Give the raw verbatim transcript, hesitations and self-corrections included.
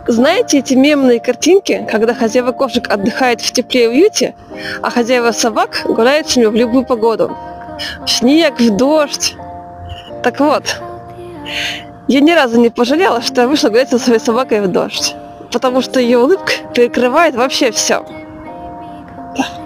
Знаете эти мемные картинки, когда хозяева кошек отдыхают в тепле и уюте, а хозяева собак гуляют с ними в любую погоду? В снег, в дождь. Так вот, я ни разу не пожалела, что я вышла гулять со своей собакой в дождь, потому что ее улыбка перекрывает вообще все.